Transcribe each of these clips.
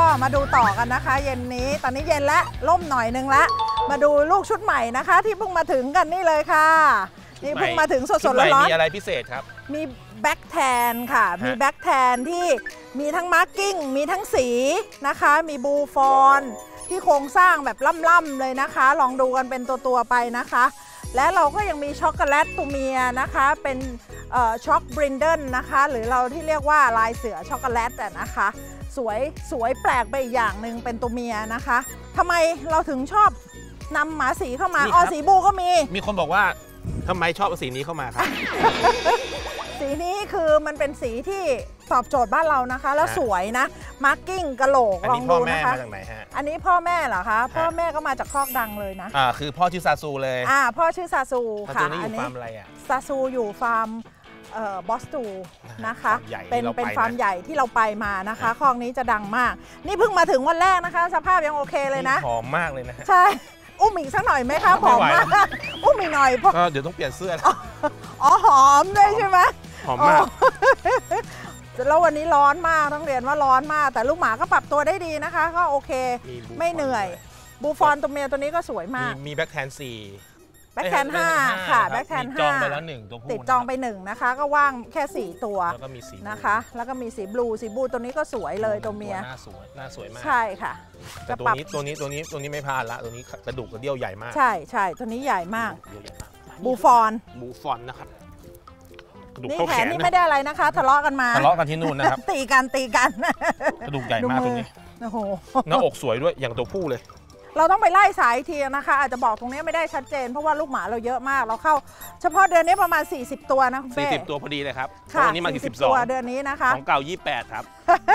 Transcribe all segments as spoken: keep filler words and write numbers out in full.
มาดูต่อกันนะคะเย็นนี้ตอนนี้เย็นแล้วล่มหน่อยนึงแล้วมาดูลูกชุดใหม่นะคะที่เพิ่งมาถึงกันนี่เลยค่ะนี่เพิ่งมาถึงสดๆร้อนๆมีอะไรพิเศษครับมีแบ็คแทนค่ะมีแบ็คแทนที่มีทั้งมาร์กิ้งมีทั้งสีนะคะมีบูฟอนที่โครงสร้างแบบล่ำๆเลยนะคะลองดูกันเป็นตัวๆไปนะคะและเราก็ยังมีช็อกโกแลตตัวเมียนะคะเป็นช็อกบรินเดิลนะคะหรือเราที่เรียกว่าลายเสือช็อกโกแลตนะคะสวยสวยแปลกไปอีกอย่างหนึ่งเป็นตัวเมียนะคะทำไมเราถึงชอบนำหมาสีเข้ามาอ๋อสีบูก็มีมีคนบอกว่าทำไมชอบสีนี้เข้ามาครับสีนี้คือมันเป็นสีที่ตอบโจทย์บ้านเรานะคะแล้วสวยนะมาร์กิ้งกะโหลกลองดูนะคะอันนี้พ่อแม่มาจากไหนฮะอันนี้พ่อแม่เหรอคะพ่อแม่ก็มาจากคอกดังเลยนะอ่าคือพ่อชื่อซาซูเลยอ่าพ่อชื่อซาซูค่ะอันนี้อยู่ฟาร์มอะไรอ่ะซาซูอยู่ฟาร์มบอสตูนะคะเป็นเป็นฟาร์มใหญ่ที่เราไปมานะคะคอกนี้จะดังมากนี่เพิ่งมาถึงวันแรกนะคะสภาพยังโอเคเลยนะหอมมากเลยนะใช่อุ้มอีกสักหน่อยไหมคะหอมมากอุ้มอีกหน่อยก็เดี๋ยวต้องเปลี่ยนเสื้ออ๋อหอมด้วยใช่ไหมหอมมากแล้ววันนี้ร้อนมากต้องเรียนว่าร้อนมากแต่ลูกหมาก็ปรับตัวได้ดีนะคะก็โอเคไม่เหนื่อยบูฟอนตัวเมียตัวนี้ก็สวยมากมีแบ็คแทนสี่แบ็คแทนห้าค่ะแบ็คแทนห้าจองไปแล้วหนึ่งตัวผู้ติดจองไปหนึ่งนะคะก็ว่างแค่สี่ตัวแล้วก็มีสีนะคะแล้วก็มีสีบลูสีบลูตัวนี้ก็สวยเลยตัวเมียหน้าสวยหน้าสวยมากใช่ค่ะแต่ตัวนี้ตัวนี้ตัวนี้ตัวนี้ไม่พลาดละตัวนี้กระดูกกระเดี่ยวใหญ่มากใช่ใช่ตัวนี้ใหญ่มากบูฟอนบูฟอนนะครับนี่แขนนี่ไม่ได้อะไรนะคะทะเลาะกันมาทะเลาะกันที่นู่นนะครับตีกันตีกันกระดูกใหญ่มากตรงนี้โอ้โหหน้าอกสวยด้วยอย่างตัวผู้เลยเราต้องไปไล่สายทีนะคะอาจจะบอกตรงนี้ไม่ได้ชัดเจนเพราะว่าลูกหมาเราเยอะมากเราเข้าเฉพาะเดือนนี้ประมาณสี่สิบตัวนะคุณเป้สี่สิบตัวพอดีเลยครับตัวนี้มาสี่สิบสองเดือนนี้นะคะของเก่ายี่สิบแปดครับ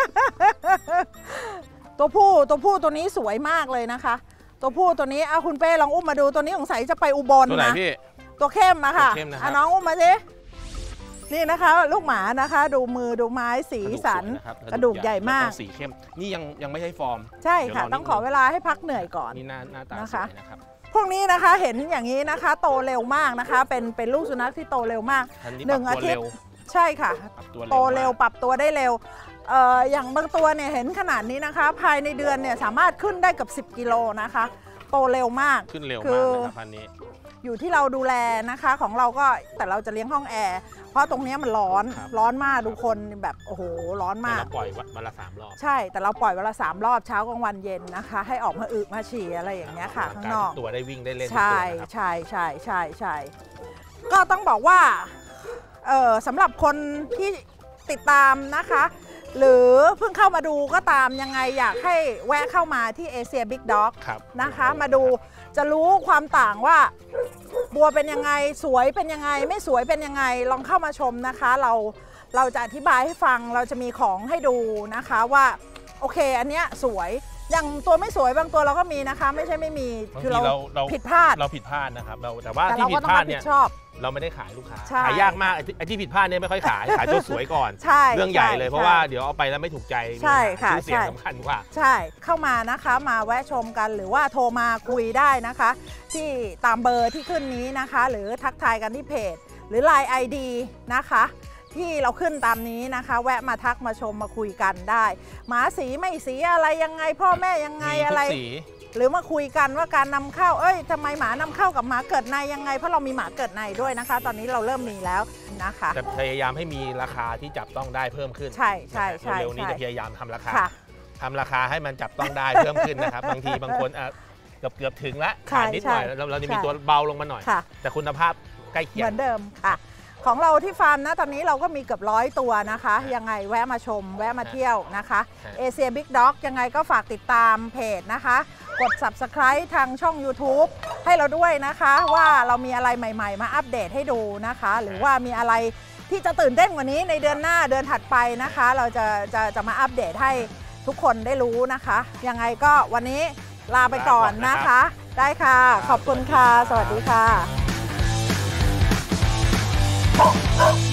ตัวผู้ตัวผู้ตัวนี้สวยมากเลยนะคะตัวผู้ตัวนี้เอาคุณเป้ลองอุ้มมาดูตัวนี้สงสัยจะไปอุบลนะตัวไหนพี่ตัวเข้มอะค่ะอ่ะน้องอุ้มมาสินี่นะคะลูกหมานะคะดูมือดูไม้สีสันกระดูกใหญ่มากสีเข้มนี่ยังยังไม่ใช่ฟอร์มใช่ค่ะต้องขอเวลาให้พักเหนื่อยก่อนนี่หน้าหน้าตาสวยนะครับพวกนี้นะคะเห็นอย่างนี้นะคะโตเร็วมากนะคะเป็นเป็นลูกสุนัขที่โตเร็วมากหนึ่งอาทิตย์ใช่ค่ะโตเร็วปรับตัวได้เร็วเอ่ออย่างบางตัวเนี่ยเห็นขนาดนี้นะคะภายในเดือนเนี่ยสามารถขึ้นได้กับสิบกิโลนะคะโตเร็วมากขึ้นเร็วมากเลยพันนี้อยู่ที่เราดูแลนะคะของเราก็แต่เราจะเลี้ยงห้องแอร์เพราะตรงนี้มันร้อนร้อนมากทุกคนแบบโอ้โหร้อนมากเราปล่อยวันละสามรอบใช่แต่เราปล่อยวันละสามรอบเช้ากลางวันเย็นนะคะให้ออกมาอึมาฉี่อะไรอย่างเงี้ยค่ะข้างนอกตัวได้วิ่งได้เล่นใช่ใช่ใช่ใช่ใช่ก็ต้องบอกว่าเออสำหรับคนที่ติดตามนะคะหรือเพิ่งเข้ามาดูก็ตามยังไงอยากให้แวะเข้ามาที่เอเชียบิ๊กด็อกนะคะมาดูจะรู้ความต่างว่าบัวเป็นยังไงสวยเป็นยังไงไม่สวยเป็นยังไงลองเข้ามาชมนะคะเราเราจะอธิบายให้ฟังเราจะมีของให้ดูนะคะว่าโอเคอันเนี้ยสวยอย่างตัวไม่สวยบางตัวเราก็มีนะคะไม่ใช่ไม่มีคือเราผิดพลาดเราผิดพลาดนะครับเราแต่ว่าที่ผิดพลาดเนี่ยเราไม่ได้ขายลูกค้าขายยากมากไอ้ที่ผิดพลาดเนี่ยไม่ค่อยขายขายตัวสวยก่อนเรื่องใหญ่เลยเพราะว่าเดี๋ยวเอาไปแล้วไม่ถูกใจใช่ค่ะชื่อเสียงสำคัญกว่าใช่เข้ามานะคะมาแวะชมกันหรือว่าโทรมาคุยได้นะคะที่ตามเบอร์ที่ขึ้นนี้นะคะหรือทักทายกันที่เพจหรือ ไลน์ ไอ ดี นะคะที่เราขึ้นตามนี้นะคะแวะมาทักมาชมมาคุยกันได้หมาสีไม่สีอะไรยังไงพ่อแม่ยังไงอะไรหรือมาคุยกันว่าการนำเข้าเอ้ยทำไมหมานำเข้ากับหมาเกิดในยังไงเพราะเรามีหมาเกิดในด้วยนะคะตอนนี้เราเริ่มมีแล้วนะคะแต่พยายามให้มีราคาที่จับต้องได้เพิ่มขึ้นใช่ใช่ใช่เร็วนี้จะพยายามทำราคาทำราคาให้มันจับต้องได้เพิ่มขึ้นนะครับบางทีบางคนเกือบเกือบถึงแล้วขาดนิดหน่อยเราเราจะมีตัวเบาลงมาหน่อยแต่คุณภาพใกล้เคียงเหมือนเดิมค่ะของเราที่ฟาร์มนะตอนนี้เราก็มีเกือบร้อยตัวนะคะยังไงแวะมาชมแวะมาเที่ยวนะคะเอเชียบิ๊กด็อกยังไงก็ฝากติดตามเพจนะคะกด ซับสไครบ์ ทางช่อง ยูทูบ ให้เราด้วยนะคะว่าเรามีอะไรใหม่ๆมาอัปเดตให้ดูนะคะหรือว่ามีอะไรที่จะตื่นเต้นกว่านี้ในเดือนหน้าเดือนถัดไปนะคะเราจะจะจะมาอัปเดตให้ทุกคนได้รู้นะคะยังไงก็วันนี้ลาไปก่อนนะคะได้ค่ะขอบคุณค่ะสวัสดีค่ะ